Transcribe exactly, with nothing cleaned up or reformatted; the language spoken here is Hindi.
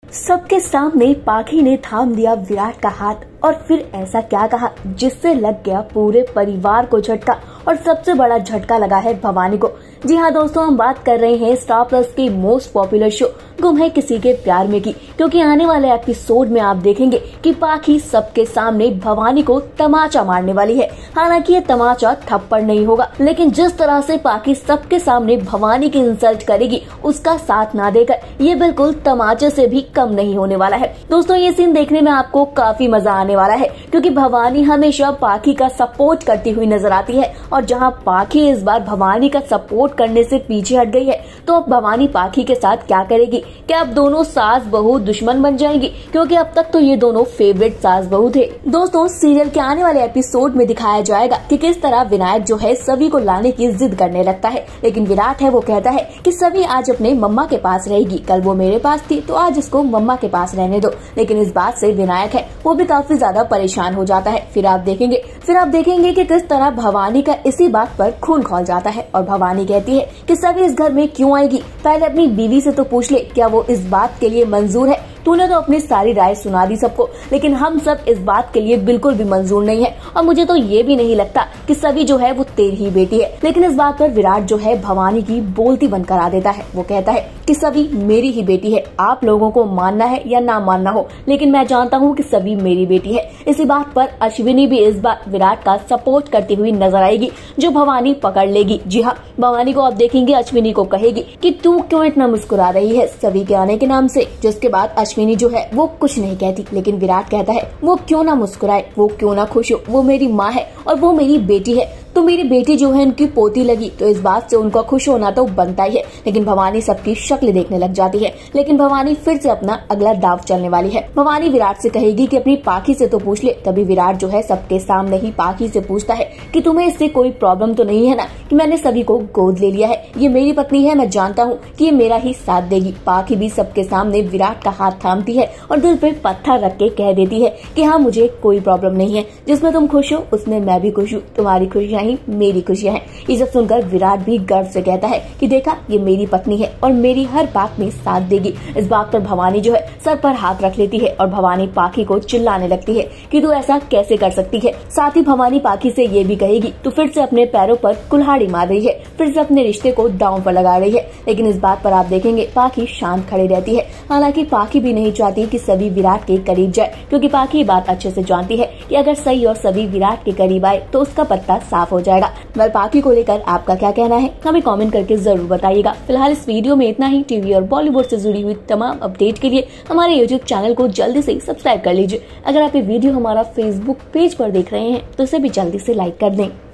सबके सामने पाखी ने थाम लिया विराट का हाथ और फिर ऐसा क्या कहा जिससे लग गया पूरे परिवार को झटका। और सबसे बड़ा झटका लगा है भवानी को। जी हाँ दोस्तों, हम बात कर रहे हैं स्टार प्लस की मोस्ट पॉपुलर शो गुम है किसी के प्यार में की, क्योंकि आने वाले एपिसोड में आप देखेंगे कि पाखी सबके सामने भवानी को तमाचा मारने वाली है। हालांकि ये तमाचा थप्पड़ नहीं होगा, लेकिन जिस तरह से पाखी सबके सामने भवानी की इंसल्ट करेगी उसका साथ ना देकर ये बिल्कुल तमाचे से भी कम नहीं होने वाला है। दोस्तों ये सीन देखने में आपको काफी मजा आने वाला है, क्योंकि भवानी हमेशा पाखी का सपोर्ट करती हुई नजर आती है। और जहाँ पाखी इस बार भवानी का सपोर्ट करने से पीछे हट गई है, तो अब भवानी पाखी के साथ क्या करेगी? क्या अब दोनों सास बहू दुश्मन बन जाएंगी? क्योंकि अब तक तो ये दोनों फेवरेट सास बहू थे। दोस्तों सीरियल के आने वाले एपिसोड में दिखाया जाएगा कि किस तरह विनायक जो है सभी को लाने की जिद करने लगता है, लेकिन विराट है वो कहता है कि सभी आज अपने मम्मा के पास रहेगी, कल वो मेरे पास थी तो आज इसको मम्मा के पास रहने दो। लेकिन इस बात से विनायक है वो भी काफी ज्यादा परेशान हो जाता है। फिर आप देखेंगे फिर आप देखेंगे कि किस तरह भवानी का इसी बात पर खून खौल जाता है और भवानी कहती है कि सभी इस घर में क्यों आएगी, पहले अपनी बीवी से तो पूछ ले क्या वो इस बात के लिए मंजूर है। तूने तो अपनी सारी राय सुना दी सबको, लेकिन हम सब इस बात के लिए बिल्कुल भी मंजूर नहीं है। और मुझे तो ये भी नहीं लगता कि सभी जो है वो तेरी ही बेटी है। लेकिन इस बात पर विराट जो है भवानी की बोलती बंद करा देता है। वो कहता है कि सभी मेरी ही बेटी है, आप लोगों को मानना है या ना मानना हो, लेकिन मैं जानता हूँ कि सभी मेरी बेटी है। इसी बात पर अश्विनी भी इस बार विराट का सपोर्ट करती हुई नजर आएगी, जो भवानी पकड़ लेगी। जी हाँ, भवानी को आप देखेंगे अश्विनी को कहेगी कि तू क्यों इतना मुस्कुरा रही है सभी के आने के नाम से, जिसके बाद अश्विनी जो है वो कुछ नहीं कहती। लेकिन विराट कहता है वो क्यों ना मुस्कुराए, वो क्यों ना खुश हो, वो मेरी माँ है और वो मेरी बेटी है, तो मेरी बेटी जो है उनकी पोती लगी, तो इस बात से उनको खुश होना तो बनता ही है। लेकिन भवानी सबकी शक्ल देखने लग जाती है। लेकिन भवानी फिर से अपना अगला दाव चलने वाली है। भवानी विराट से कहेगी कि अपनी पाखी से तो पूछ ले। तभी विराट जो है सबके सामने ही पाखी से पूछता है कि तुम्हें इससे कोई प्रॉब्लम तो नहीं है ना कि मैंने सभी को गोद ले लिया है, ये मेरी पत्नी है, मैं जानता हूँ कि ये मेरा ही साथ देगी। पाखी भी सबके सामने विराट का हाथ थामती है और दिल पे पत्थर रख के कह देती है कि हाँ मुझे कोई प्रॉब्लम नहीं है, जिसमें तुम खुश हो उसमें मैं भी खुश हूँ, तुम्हारी खुशियाँ ही मेरी खुशियाँ हैं। ये सब सुनकर विराट भी गर्व से कहता है कि देखा ये मेरी पत्नी है और मेरी हर बात में साथ देगी। इस बात पर भवानी जो है सर पर हाथ रख लेती है और भवानी पाखी को चिल्लाने लगती है कि तू ऐसा कैसे कर सकती है। साथ ही भवानी पाखी से ये भी कहेगी तू फिर से अपने पैरों पर कुल्हाड़ी मार रही है, फिर से अपने रिश्ते को दांव पर लगा रही है। लेकिन इस बात पर आप देखेंगे पाखी शांत खड़ी रहती है। हालांकि पाखी भी नहीं चाहती कि सभी विराट के करीब जाए, क्योंकि पाखी बात अच्छे से जानती है कि अगर सही और सभी विराट के करीब आए तो उसका पत्ता साफ हो जाएगा। वेल पाखी को लेकर आपका क्या कहना है हमें कमेंट करके जरूर बताइएगा। फिलहाल इस वीडियो में इतना ही। टीवी और बॉलीवुड से जुड़ी हुई तमाम अपडेट के लिए हमारे यूट्यूब चैनल को जल्दी से सब्सक्राइब कर लीजिए। अगर आप ये वीडियो हमारा फेसबुक पेज पर देख रहे हैं तो इसे भी जल्दी से लाइक कर दें।